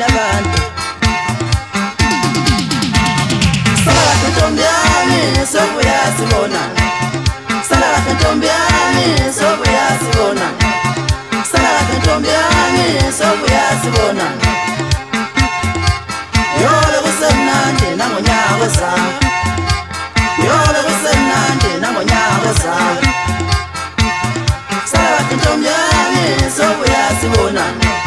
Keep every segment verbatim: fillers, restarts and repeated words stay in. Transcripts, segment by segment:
nabantu Sala kahle ntombi yami sobuya sibona Sala kahle ntombi yami sobuya sibona Sala kahle ntombi yami sobuya sibona Yole kusemnandi nangonyaka ozayo Yole kusemnandi nangonyaka ozayo Sala kahle ntombi yami sobuya sibona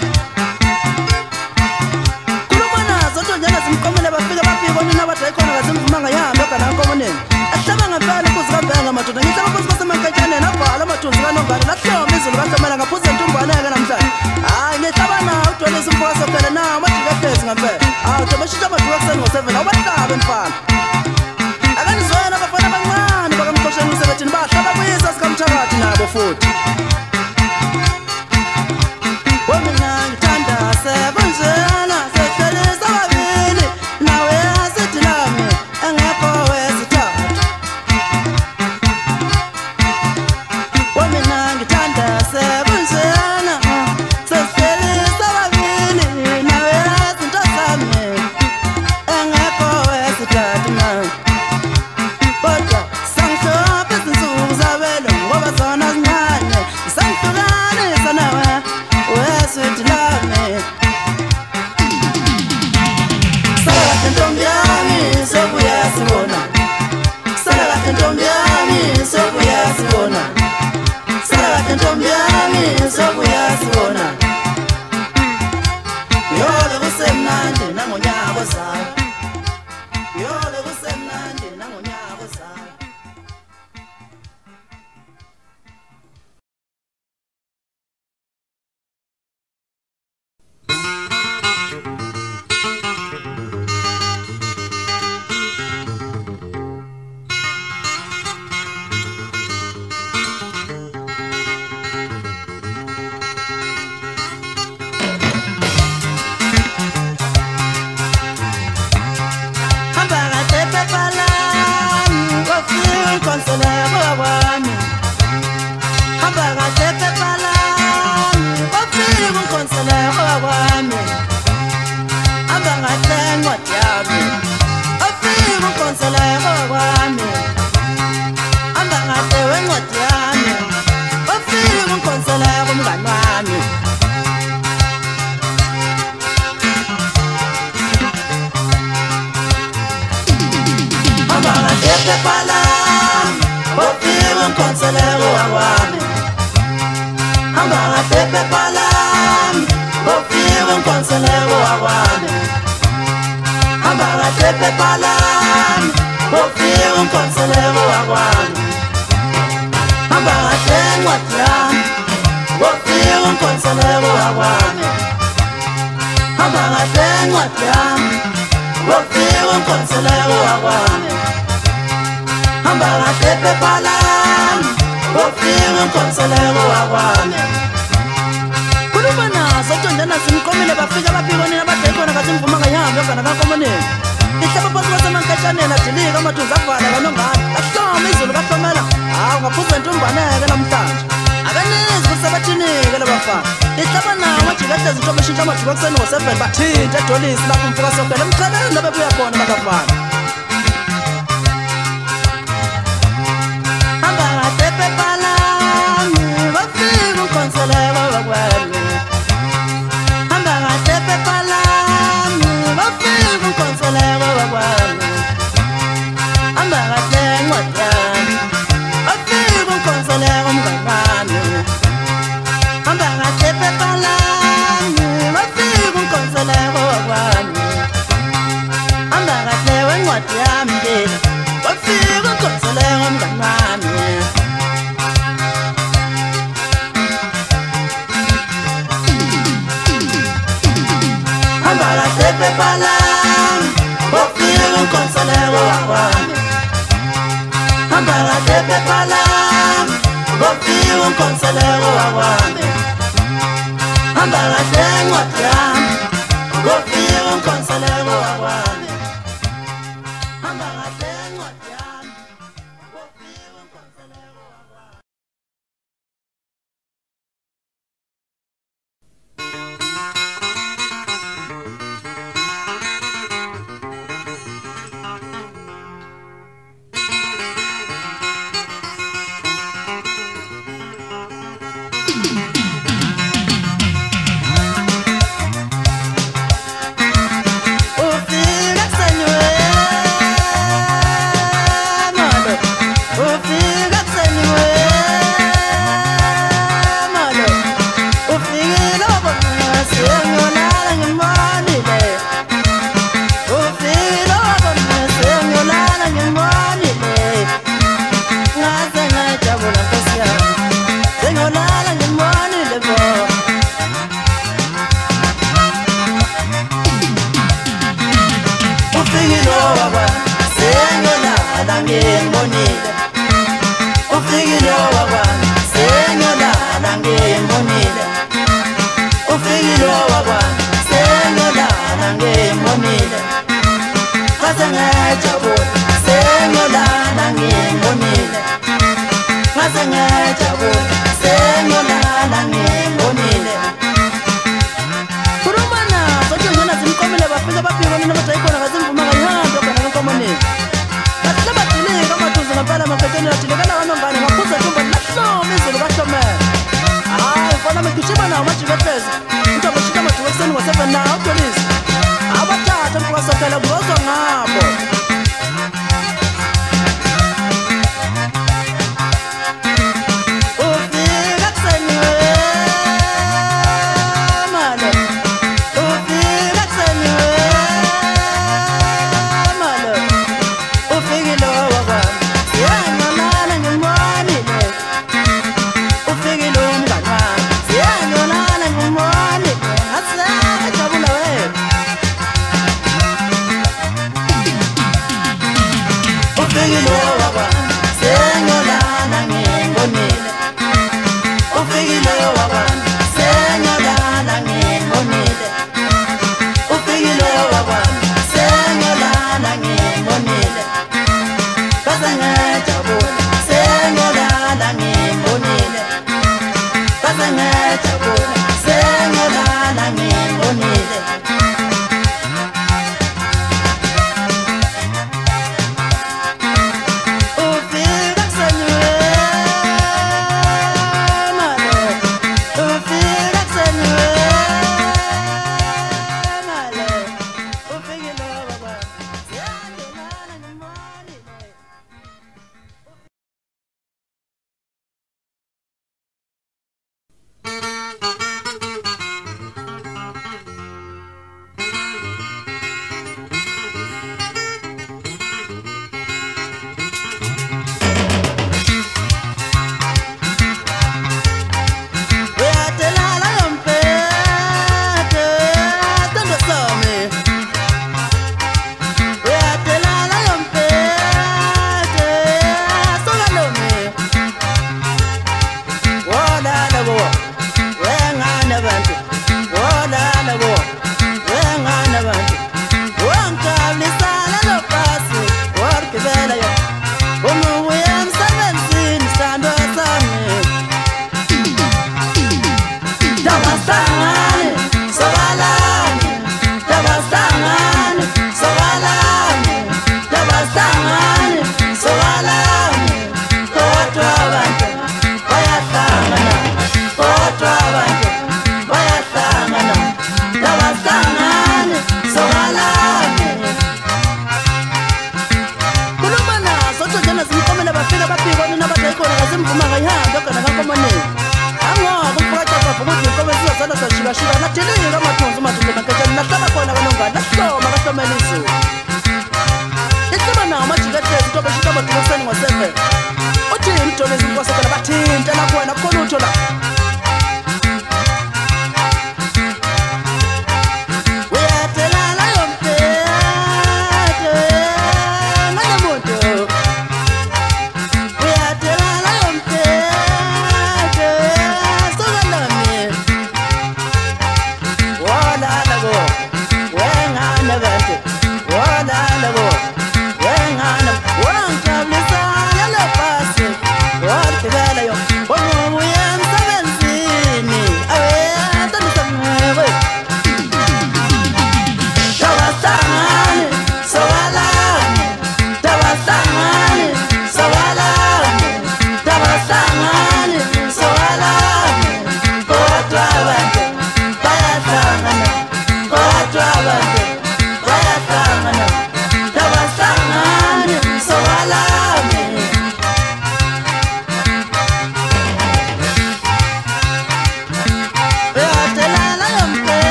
Simkomele bafika bafika nina batayikona ngasimvumanga yahamba kanankomoneni ahlaba ngempela kuzi kambhenga madoda ngihlaba phansi kwasemankatshaneni avala amathunzi kanongane lahloma izulu kahlomela ngaphuza intumbane yake namhlanje hayi ngihlaba nawo udolisa umfokaso phela nawo majikahlezi ngempela hawu tobashintsha amaduka kuseni ngo-seven awubahlabe mfana akanizwena abafana abancane bakamkhosheni usebethini bahlaba kuyisa sikamthakathi nabo futhi wemina ngithanda sebunjena sehlelisa babili nawe asithi nami engekho wesithathu wemina ngithanda sebunjena sehlelisa babili nawe izinto zami engekho wesithathu manje kodwa sangihlupha izinsuku zabelo ngoba zona zincane sangihlukanisa nawe wesithathu lami Sala kahle ntombi yami sobuya sibona Sala kahle ntombi yami sobuya sibona Sala kahle ntombi yami sobuya sibona Yole kusemnandi nangonyaka ozayo Yole kusemnandi nangonyaka ozayo Simkomele bafika bafika nina batayikona ngasimvumanga yahamba kanankomoneni ihlaba phansi kwasemankatshaneni adilika amathunzi avala kanongane lahloma izulu kahlomela hawu ngaphuza intumbaneke namhlanje akanizi kusebathinike labafana ihlaba nawo majikahlezi into beshintsha amaduka kuseni ngo-seven bathinta edolisi lapho umfukasogele emcheleni labebuya khona labafana hamba kahle phepha lami bafika ukhonseleko bakwami hamba kahle phepha lami bafika ukhonseleko bakwami hamba kahle ncwadi yami bafika ukhonseleko mngani wami hamba kahle phepha lami bafika ukhonseleko bakwami hamba kahle wencwadi yami ndlela bafika ukhonseleko mngani wami hamba kahle phepha lami bafika ukhonseleko bakwami hamba kahle phepha lami bafika ukhonseleko bakwami hamba kahle ncwadi yami bafika ukhonseleko bakwami hamba kahle ncwadi yami bafika ukhonseleko bakwami ngimbonile ufikile wakwami senyolala ngimbonile ufikile wakwami senyolala ngimbonile ngaze ngejabula senyolala ngimbonile ngaze ngejabula senyolala ngimbonile kurumana sothi ngena zimkomele bafika baphika nina batayikona ngazimvuma kayihambe kana nkomone bahlaba dilika amathuzi ngempela makhetsheni lathilekana kanongane ngaphuza thumba lahloma izulu kahlome hayi mfana mgishima nawo majiketlezi uthi abashika amajuka ekuseni ngo-seven nawo utolisi abathatha mfukasokela kulozwa ngabo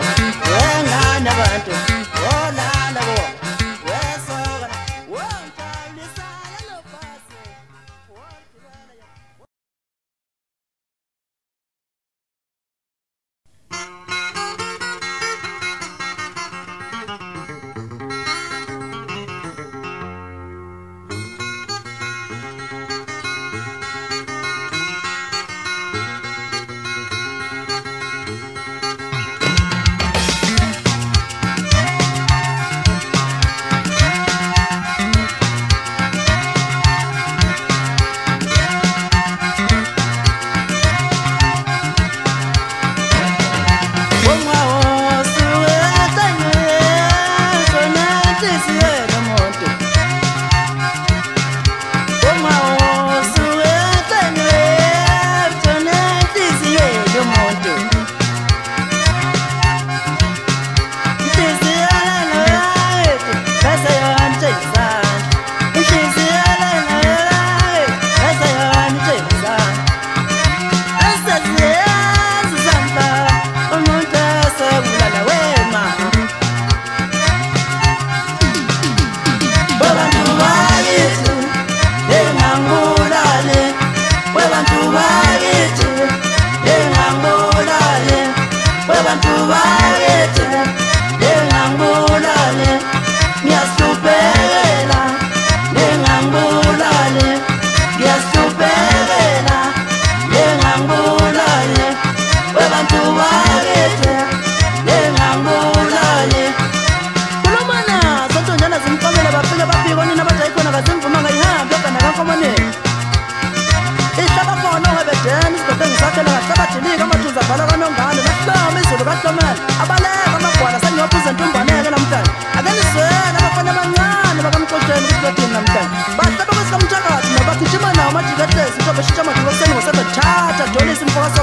One time.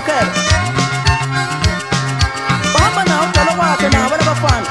ukhokhela bahamba nawo udala kwakhe nabo labafana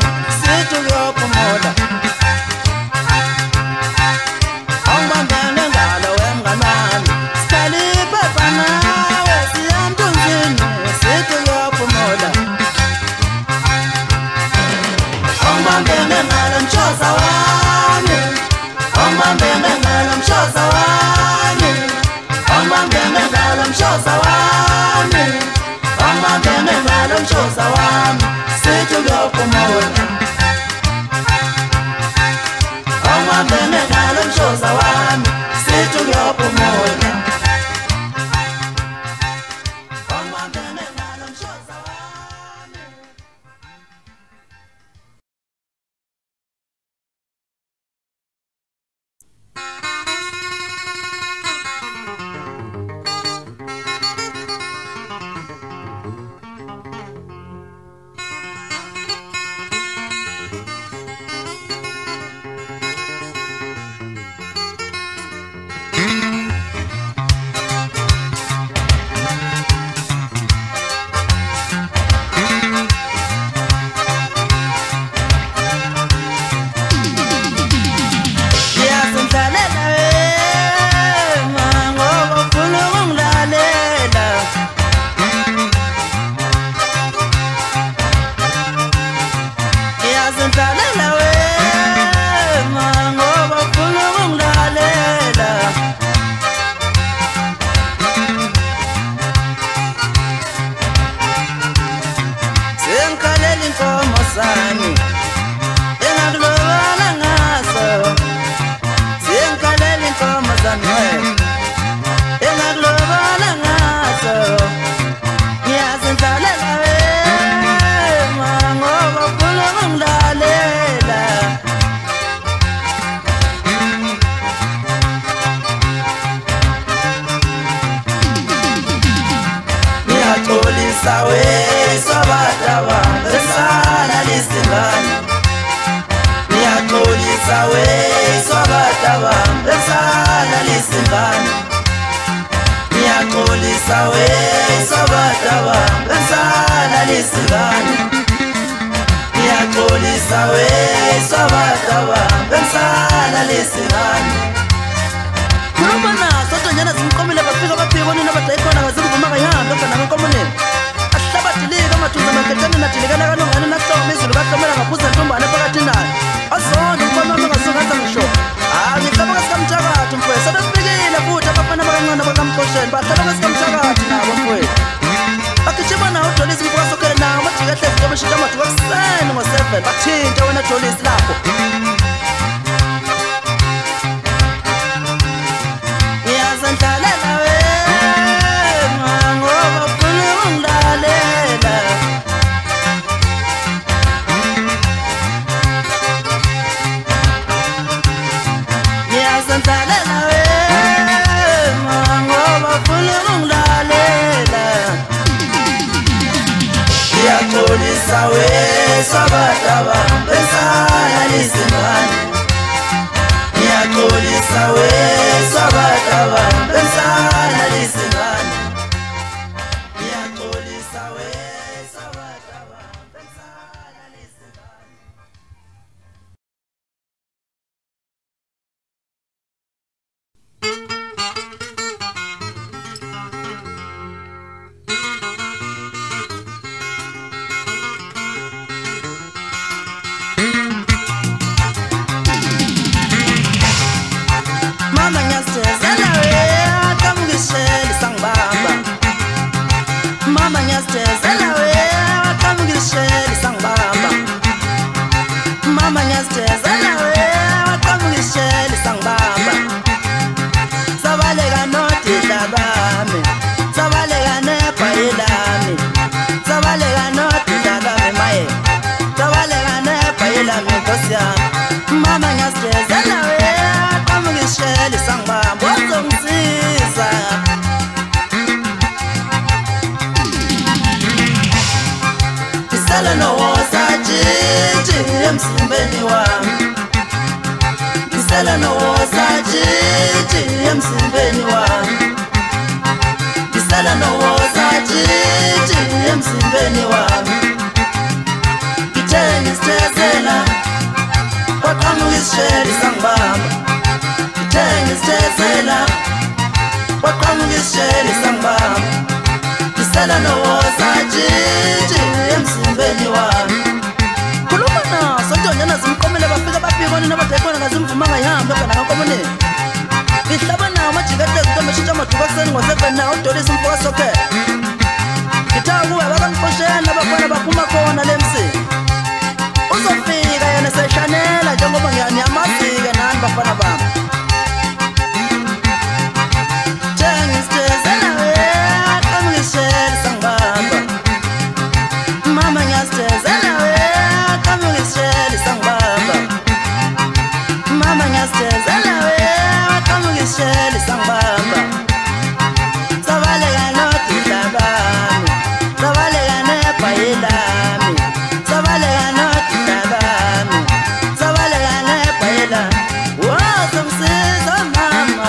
Bang bang Ngiyaxolisa weswa badaba besana lisingane Ngiyaxolisa weswa badaba besana lisingane Ngiyaxolisa weswa badaba besana lisingane Ngiyaxolisa weswa badaba besana lisingane Khuluma naso tonyana zimqomile bafika baphiko nina badayikhona ngazimvuma kayihambe kana ngenkomoneni ahlabathilika mathunza maketani nathilekana kanongani nahloma izulu kahlomela ngaphuza ntombane phakathi nayo azonke ukwamami ngasungaza ngisho hayi ngihlaba kwesikamthakathi mfowethu sebesifikile futhi abafana bakancane bakamxosheni bahlaba kwesikamthakathi nabo mfowethu bagijima nawo uJolisi mfukasokhele nawo amajika ehlezi nto beshintsha amajuka kuseni ngo-seven bathinta wena Jolisi lapho ngiyazendlalela wena ngoba ufuna ungilalela ngiyazendlalela wena ngoba ufuna ungilalela Ngiyaxolisa weswa badaba besana lisingane Ngiyaxolisa weswa badaba besana lisingane Ngiyaxolisa weswa badaba besana lisingane Mama ngiyasithezela wena kamngisheli sangibamba Mama ngiyasithezela wena kamngisheli sangibamba Mama ngiyasithezela wena kamngisheli sangibamba Sabaleka nodidla bami Sabaleka nebhayelami Sabaleka nodidla bami maye Sabaleka nebhayelami nkosi yami Mama ngiyasithezela wena kamngisheli sangibamba wazongisiza Ngisala nowoza jiji emzimbeni wami Ngisala nowoza jiji emzimbeni wami Ngisala nowoza jiji emzimbeni wami Ngithe ngisithezela waqhamukisisheli sangibamba Ngithe ngisithezela waqhamukisisheli sangibamba Ngisala nowoza jiji emzimbeni wami Khuluma naso ntonyana zimqomele bafika baphiko nina badayikhona ngazimvuma ngayihambe kana ngenkomoneni Ngihlaba nawo amajika ehlezi nto beshintsha amajuka kuseni ngo-seven nawo uJolisi mfukasokhele Ngithawa kuwe bakamxosheni abafana baphuma khona le msini Uzofika yena seshanela njengoba ngiyamazi-ke nani bafana bami Ngisithezela wena kamngisheli sangibamba Mama ngiyasithezela wena kamngisheli sangibamba Mama ngiyasithezela wena kamngisheli sangibamba Sabaleka nodidla bami Sabaleka nebhayelami Sabaleka nodidla bami Sabaleka nebhayelami wazongisiza mama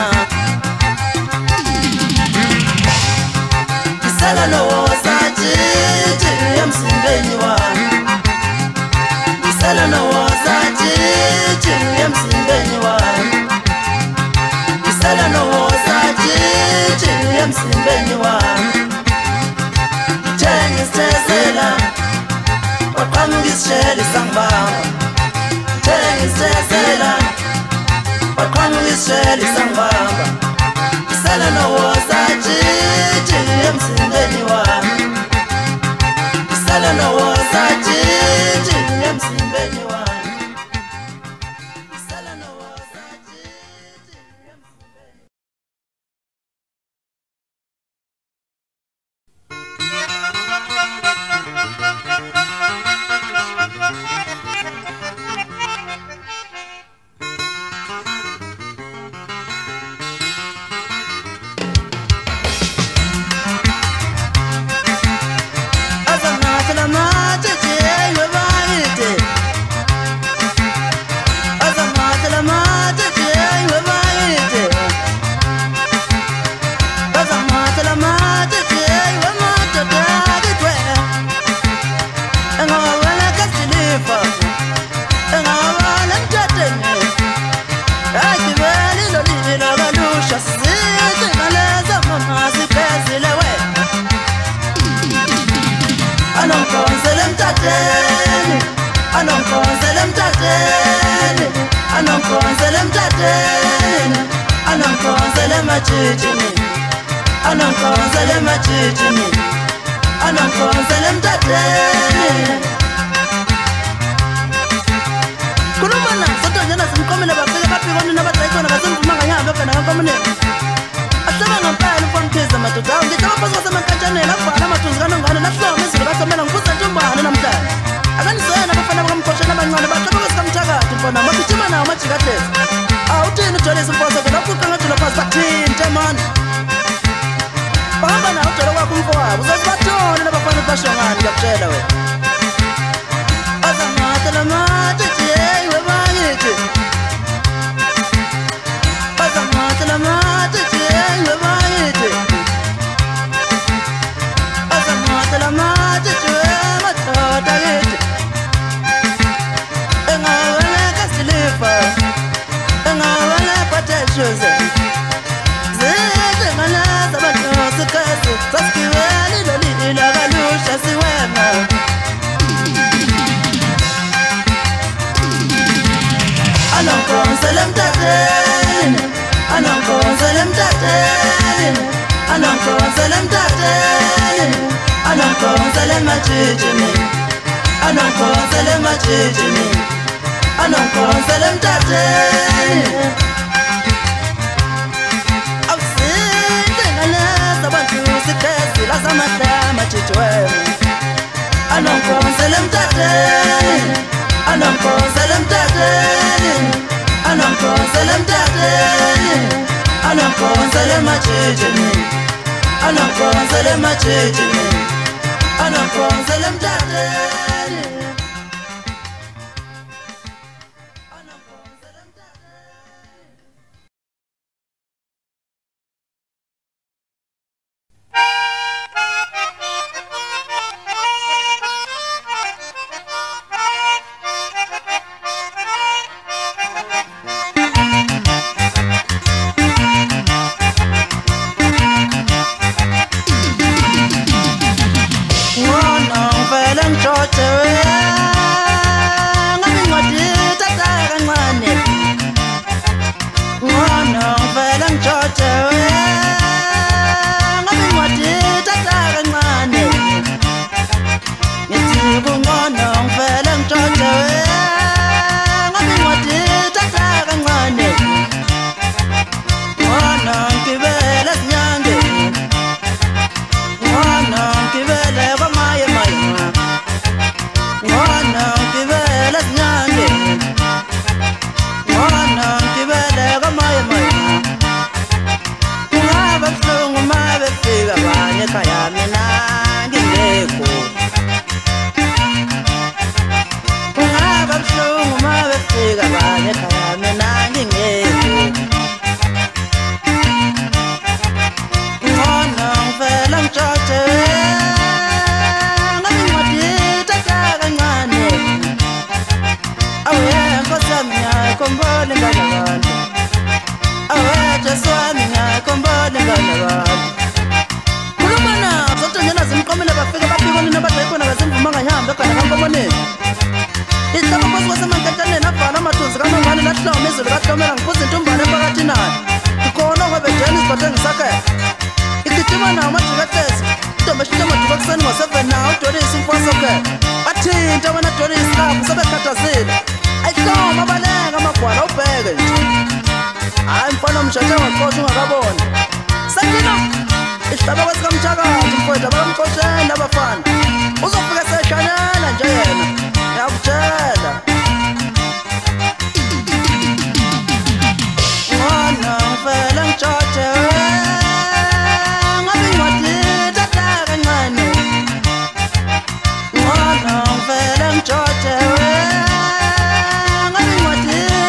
Ngisala nowoza jiji emzimbeni wami Ngisala nowoza jiji emzimbeni wami Ngisala nowoza jiji emzimbeni wami Ngithe ngisithezela waqhamukisisheli sangibamba Ngithe ngisithezela waqhamukisisheli sangibamba Ngisala nowoza jiji emzimbeni wami Ngisala nowoza jiji emzimbeni wami Ngisala nowoza jiji emzimbeni emtateni anongikhonzela ematshitshini anongikhonzela ematshitshini anongikhonzela emtateni khuluma naso tonjena simqomele bafike baphikonini abadayikhona kasemvuma nganyambe khona kankomuneni ahlaba ngempela umfamkhiza madoda ngihlaba phansi kwasemankatshaneni avala amathunzi kanongane lahloma izulu kathomela ngibuza ntumbane namhlanje akanizoyena abafana bakamkhosheni abancane baxaba kwesikamthakathi mfana magijima nawo majikadesi awuthini ujolisa umfoso vela ufuqangathula phasi bathinte mani bahamba nawo ujolo kwakho umfo wabo uzozibathone nabafana bashongani ngiyakutshela wena azamatela mathithi yeyi webayithi azamatela mathithi yeyi webayithi azamatela mathithi wemadoda kithi engaweleka silifa engaweleka teshuze zithi ngalaza badlosikesi sasigibeli lolila kalusha siwema anongikhonzela emtateni anongikhonzela emtateni anongikhonzela emtateni anongikhonzela ematshitshini anongikhonzela ematshitshini anongikhonzela emtateni awuzinhle ngaleza badlusikesi lazamahlama tshitshwema anongikhonzela emtateni anongikhonzela emtateni anongikhonzela emtateni anongikhonzela ematshitshini anongikhonzela ematshitshini anongikhonzela emtateni anongikhonzela emtateni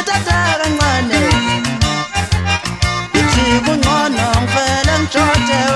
Georgia